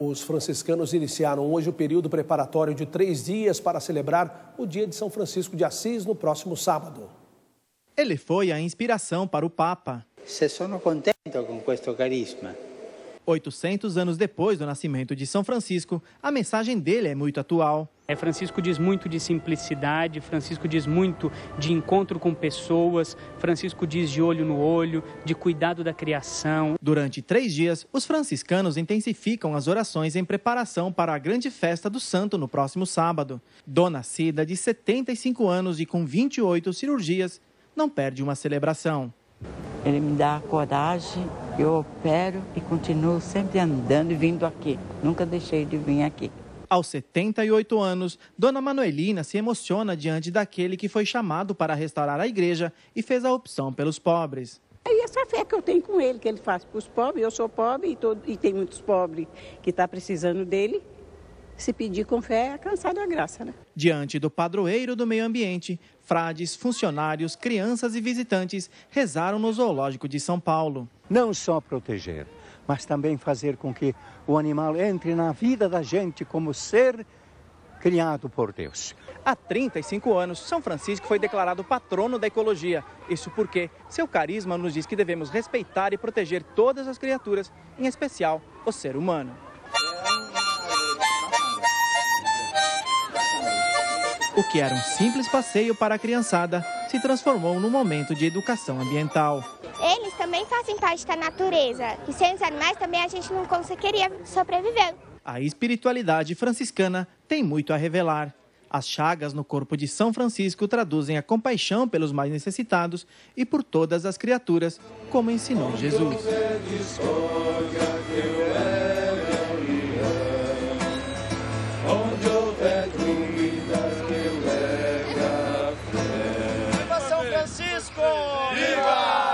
Os franciscanos iniciaram hoje o período preparatório de 3 dias para celebrar o dia de São Francisco de Assis no próximo sábado. Ele foi a inspiração para o Papa. Se sono contento com questo carisma. 800 anos depois do nascimento de São Francisco, a mensagem dele é muito atual. Francisco diz muito de simplicidade, Francisco diz muito de encontro com pessoas, Francisco diz de olho no olho, de cuidado da criação. Durante 3 dias, os franciscanos intensificam as orações em preparação para a grande festa do santo no próximo sábado. Dona Cida, de 75 anos e com 28 cirurgias, não perde uma celebração. Ele me dá coragem, eu opero e continuo sempre andando e vindo aqui. Nunca deixei de vir aqui. Aos 78 anos, Dona Manuelina se emociona diante daquele que foi chamado para restaurar a igreja e fez a opção pelos pobres. E essa fé que eu tenho com ele, que ele faz para os pobres, eu sou pobre e tem muitos pobres que estão precisando dele. Se pedir com fé, é alcançar a graça, né? Diante do padroeiro do meio ambiente, frades, funcionários, crianças e visitantes rezaram no Zoológico de São Paulo. Não só proteger, mas também fazer com que o animal entre na vida da gente como ser criado por Deus. Há 35 anos, São Francisco foi declarado patrono da ecologia. Isso porque seu carisma nos diz que devemos respeitar e proteger todas as criaturas, em especial o ser humano. O que era um simples passeio para a criançada se transformou num momento de educação ambiental. Eles também fazem parte da natureza e sem os animais também a gente não conseguiria sobreviver. A espiritualidade franciscana tem muito a revelar. As chagas no corpo de São Francisco traduzem a compaixão pelos mais necessitados e por todas as criaturas, como ensinou Jesus. Viva São Francisco! Viva!